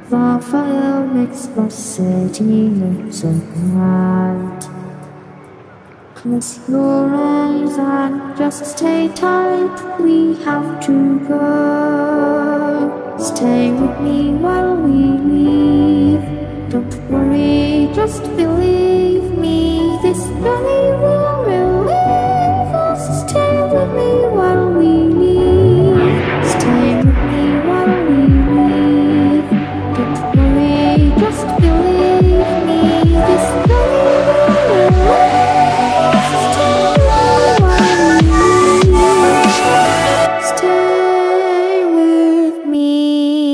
The fire makes the city look so bright. Close your eyes and just stay tight. We have to go. Stay with me while we leave. Don't worry, just believe me. This journey will relieve us. Stay with me while we leave. Stay with me while we leave. Don't worry, just believe me. This journey will relieve us. Stay with me while we leave. Stay with me.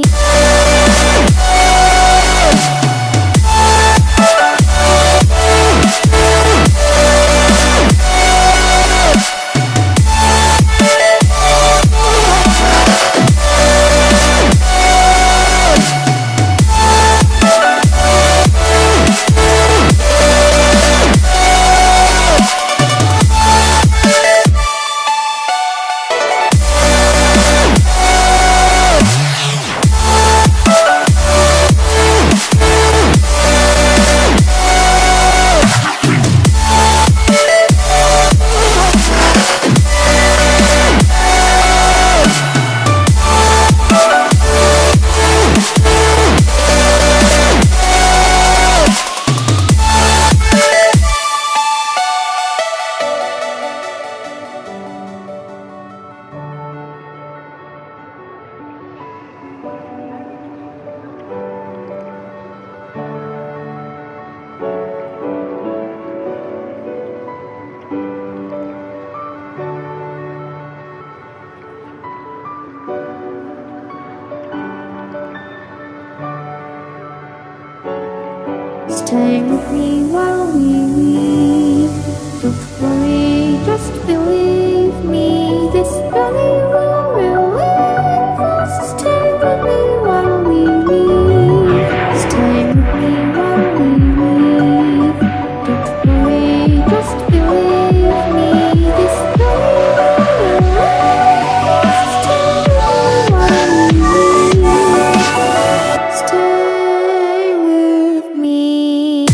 Stay with me while we leave. Don't worry, just believe me. This journey will relieve us. Stay with me while we leave. Stay with me while we leave. Don't worry, just believe me. This journey will relieve us. Stay with me while we leave. Stay with me.